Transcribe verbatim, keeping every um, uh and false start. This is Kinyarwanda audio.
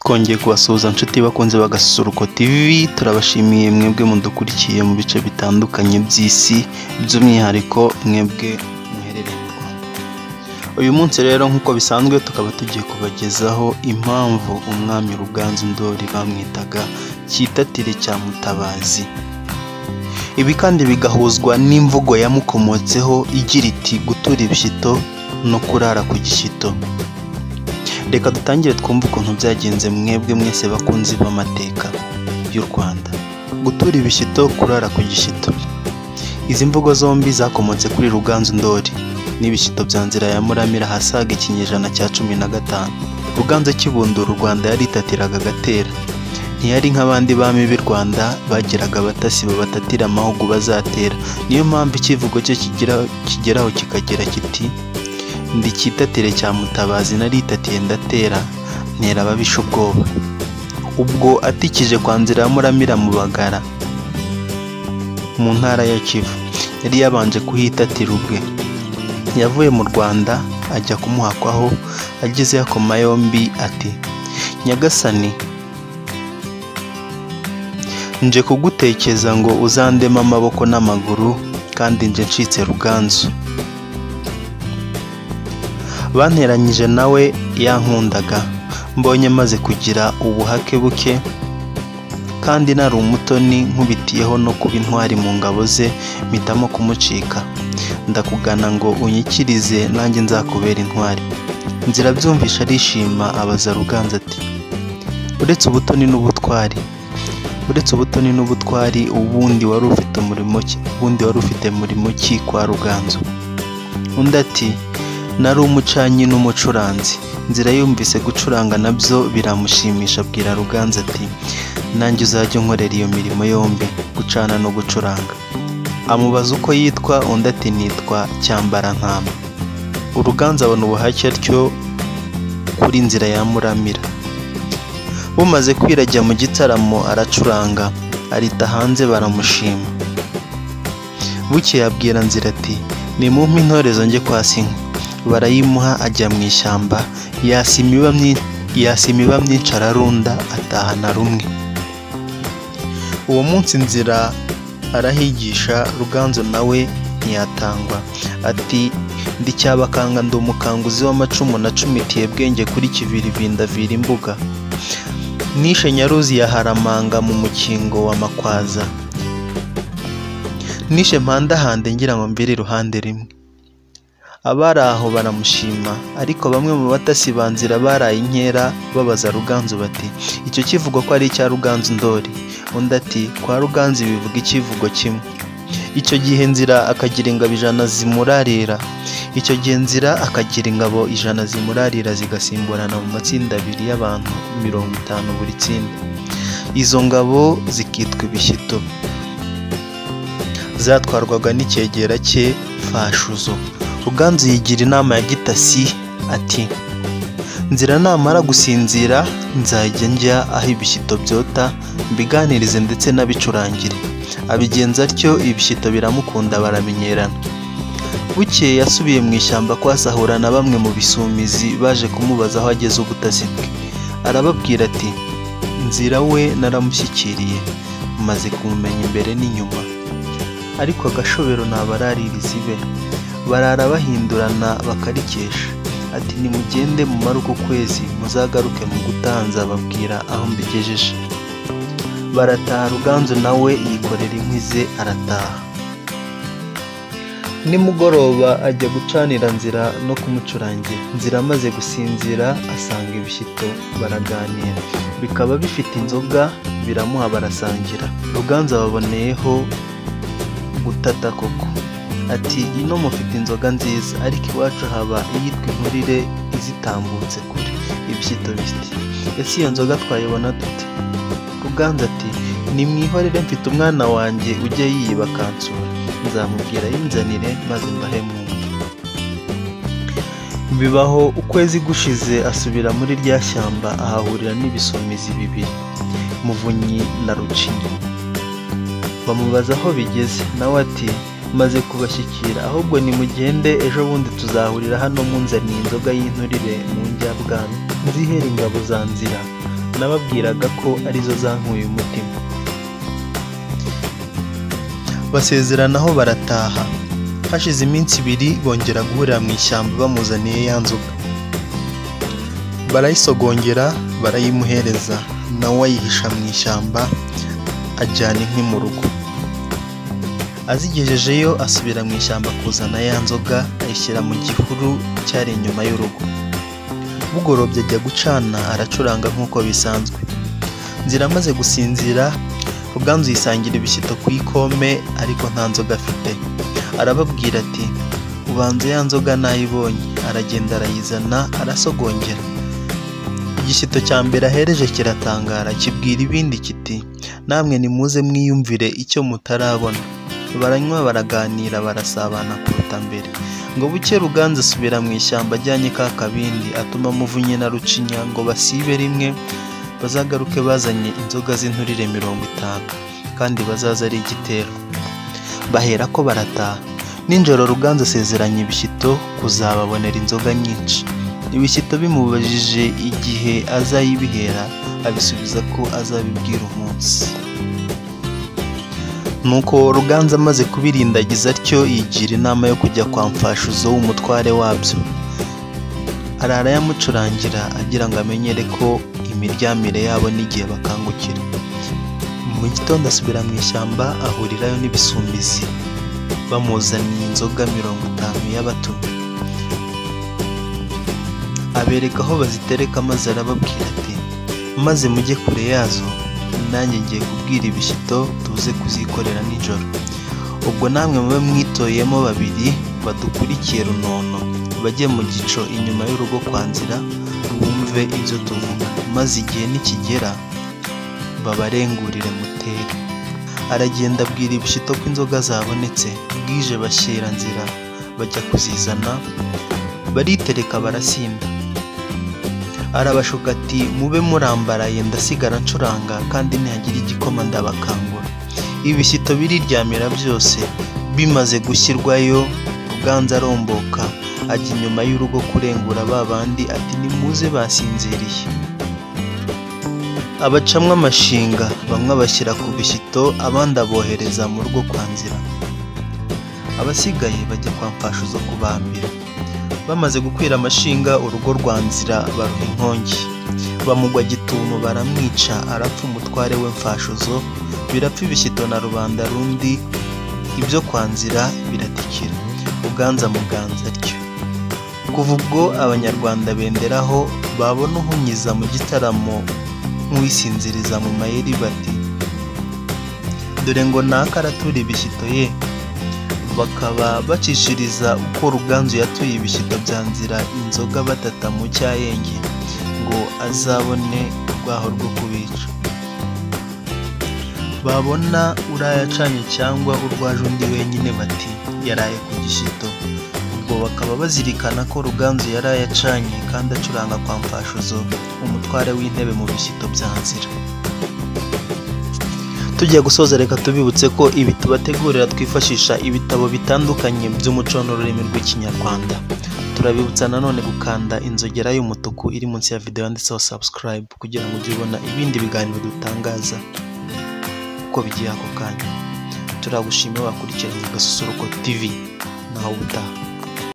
twongeye kubasuhuza nshuti bakunze bagasusuruko T V. Turabashimiye mwebwe mudukurikiye mu bice bitandukanye by'isi, by'umwihariko mwebwe muherereye mu Rwanda. Uyu munsi rero nk'uko bisanzwe tukaba tugiye kubagezaho impamvu umwami Ruganzu Ndoli bamwitaga Cyitatire cya Mutabazi. Ibi kandi bigahuzwa n'imvugo yamukomotseho igira iti gutura ibishyito no kurara ku gishyito. Reka dutangire twumve ukuntu byagenze mwebwe mwese bakunzi b'amateka y'u Rwanda. Gutura ibishyito, kurara ku gishyito. Izi mvugo zombi zakomotse kuri Ruganzu Ndoli n'ibishyito bya Nzira ya Muramira hasaga ikinyejana cya cumi na gatanu. Ruganzu akibundura u Rwanda yaritatiraga agatera. Ntiyari nk'abandi bami b'i Rwanda bagiraga abatasi babatatira amahugu bazatera. Niyo mpamvu ikivugo cye kigira kigeraho kikagira kiti ndi Cyitatire cya Mutabazi naritatiye ndatera ntera ababisha ubwoba. Ubwo atikije kwa Nzira ya Muramira mu Bagara mu ntara ya Kivu, yari yabanje kuhitatira ubwe. Yavuye mu Rwanda ajya kumuhakwaho, ageze yakoma yombi ati Nyagasani, nje kugutekeza ngo uzandema amaboko n'amaguru kandi nje ncitse Ruganzu. Banteranyije nawe yankundaga, mbonye maze kugira ubuhake buke kandi nari umutoni nkubitiyeho no kuba intwari mu ngabo ze, mpitamo kumucika. Ndakugana ngo unyikirize nanjye nzakubera intwari. Nzira byumvisha arishima, abaza Ruganzu ati uretse ubutoni n'ubutwari uretse ubutoni n'ubutwari ubundi wari ufite umurimo ki ubundi wari ufite umurimo ki kwa Ruganzu? Undi ati nari umucanyi n'umucuranzi. Nzira yumvise gucuranga nabyo biramushimisha, abwira Ruganzu ati nanjye uzajya unkorera iyo mirimo yombi, gucana no gucuranga. Amubaza uko yitwa, undi ati nitwa Cyambarankamba. Uruganzu abona ubuhake atyo kuri Nzira ya Muramira. Bumaze kwirajya mu gitaramo aracuranga, arita hanze baramushima. Bukeye abwira Nzira ati nimumpe intorezo njye kwa Sinkwa. Barayimuha, ajya mu ishyamba, yasa imiba myinshi ararunda, atahana rumwe. Uwo munsi Nzira arahigisha, Ruganzu nawe ntiyatangwa. Ati ndi Cyabakanga, ndi umukanguzi w'amacumu, nacumitiye bwenge kuri Kivirivindavira imbuga. Nishe Nyaruzi ya Haramanga mu mukingo wa Makwaza. Nishe Mpandahande ngira ngo mbiri iruhande rimwe. Abari aho baramushima, ariko bamwe mu batasi ba Nzira baraye inkera babaza Ruganzu bati icyo kivugo ko ari icya Ruganzu Ndoli? Undi ati kwa Ruganzu bivuga ikivugo kimwe. Icyo gihe Nzira akagira ingabo ijana zimurarira. Icyo gihe Nzira akagira ingabo ijana zimurarira zigasimburana mu matsinda abiri y'abantu mirongo itanu buri tsinda. Izo ngabo zikitwa ibishyito. Zatwarwaga n'icyegera cye Fashuzo. Ruganzu yigira inama ya gitasi ati Nzira namara gusinzira nzajya njya aho ibishyito byota mbiganirize ndetse n'abicurangire. Abigenza atyo, ibishyito biramukunda baramenyerana. Bukeye yasubiye mu ishyamba kwasahura na bamwe mu bisumizi baje kumubaza aho ageze ubutasi bwe. Arababwira ati Nzira we naramushyikiriye, maze kumumenya imbere n'inyuma, ariko agashobero nabaraririza ibe. Barara bahindurana bakarikesha. Ati nimugende mumare uko kwezi, muzagaruke mu gutaha nzababwira aho mbigejeje. Barataha, Ruganzu nawe yikorera inkwi ze arataha. Nimugoroba ajya gucanira Nzira no kumucurangira. Nzira amaze gusinzira asanga ibishyito baraganira, bikaba bifite inzoga, biramuha barasangira. Ruganzu ababoneyeho gutata koko. Ati ino mufite inzoga nziza, ariko iwacu haba iyitwa inkurire izitambutse kure. Ibishyito biti ese iyo nzoga twayibona dute? Ruganzu ati nimwihorere, mfite umwana wanjye ujya yiyiba akansura, nzamubwira yinzanire maze mbahe mwumve. Bibaho ukwezi gushize asubira muri rya shyamba, ahahurira n'ibisumizi bibiri, Muvunyi na Rucinyi. Bamubaza aho bigeze, nawe ati maze kubashyikira, ahubwo nimugende, ejo bundi tuzahurira hano munzaniye inzoga y'inturire mu njyabwami. Nzihera ingabo za Nzira nababwiraga ko arizo zankuye umutima. Basezeranaho barataha. Hashize iminsi ibiri bongera guhurira mu ishyamba bamuzaniye ya nzoga. Barayisogongera barayimuhereza, nawe ayihisha mu ishyamba ajyana inkwi mu rugo. Azigejejeyo asubira mu ishyamba kuzana ya nzoga ayishyira mu gihuru cyari inyuma y'urugo. Bugorobye ajya gucana aracuranga nk'uko bisanzwe. Nzira amaze gusinzira, Ruganzu yisangira ibishyito ku ikome ariko nta nzoga afite. Arababwira ati ubanza ya nzoga nayibonye. Aragenda arayizana arasogongera. Igishyito cya mbere ahereje kiratangara kibwira ibindi kiti namwe nimuze mwiyumvire icyo mutarabona. Baranywa baraganira barasabana kuruta mbere. Ngo buke Ruganzu asubira mu ishyamba ajyanye ka kabindi atuma Muvunyi na Rucinya ngo basibe rimwe bazagaruke bazanye inzoga z'inturire mirongo itanu kandi bazaza ari igitero. Bahera ko barataha. Ninjoro Ruganzu asezeranya ibishyito kuzababonera inzoga nyinshi. Ibishyito bimubajije igihe azayibihera abisubiza ko azabibwira umunsi. Nuko Ruganzu amaze kubirindagiza atyo yigira inama yo kujya kwa Mfashuzo w'umutware wabyo. Arara yamucurangira agira ngo amenyere ko imiryamire yabo n'igihe bakangukira. Mu gitondo asubira mu ishyamba ahurirayo n'ibisumbizi bamuzaniye inzoga mirongo itanu y'abatumwe. Abereka aho bazitereka maze arababwira ati maze mujye kure yazo, nanjye ngiye kubwira ibishyito tuze kuzikorera nijoro. Ubwo namwe mube mwitoyemo babiri badukurikiye runono bajye mu gico inyuma y'urugo kwa Nzira bumve ibyo tuvuga, maze igihe nikigera babarengurire mutere. Aragenda abwira ibishyito ko inzoga zabonetse. Bwije bashyira Nzira bajya kuzizana baritereka barasinda. Arabashuka ati mube murambaraye ndasigara ncuranga kandi ntihagira igikoma ndabakangura. Ibishyito biriryamira byose. Bimaze gushyirwayo Ruganzu aromboka ajya inyuma y'urugo kurengura babandi ati nimuze basinziriye. Abacamwa amashinga bamwe bashyira ku bishyito abandi abohereza mu rugo kwa Nzira. Abasigaye bajya kwa Mfashuzo kubambira. Bamaze gukwira amashinga urugo rwa Nzira baruha inkongi. Bamugwa gitumo baramwica arapfa umutware we Mfashuzo. Birapfa ibishyito na rubanda rundi. Ibyo kwa Nzira biratikira. Ruganzu amuganza atyo. Kuva ubwo abanyarwanda benderaho babona uhunyiza mu gitaramo nk'uwisinziriza mu mayeri bati dore ngo naka aratura ibishyito ye. Bakaba bacishiriza uko Ruganzu yatuye ibishyito bya Nzira inzoga batata mu cyayenge ngo azabone urwaho rwo kubica. Babona urayacanye cyangwa urwaje undi wenyine bati yaraye ku gishyito. Ubwo bakaba bazirikana ko Ruganzu yarayacanye kandi acuranga kwa Mfashuzo umutware w'intebe mu bishyito bya Nzira. Tugiye gusoza reka tubibutse ko ibi tubategurira twifashisha ibitabo bitandukanye by'umuco n'ururimi rw'ikinyarwanda. Turabibutsa nanone gukanda inzogera y'umutuku iri munsi ya video yanditseho subscribe kugira ngo ujye ubona ibindi biganiro dutangaza uko bigiye ako kanya. Turagushimiye wakurikiranye Gasusuruko T V naho ubutaha.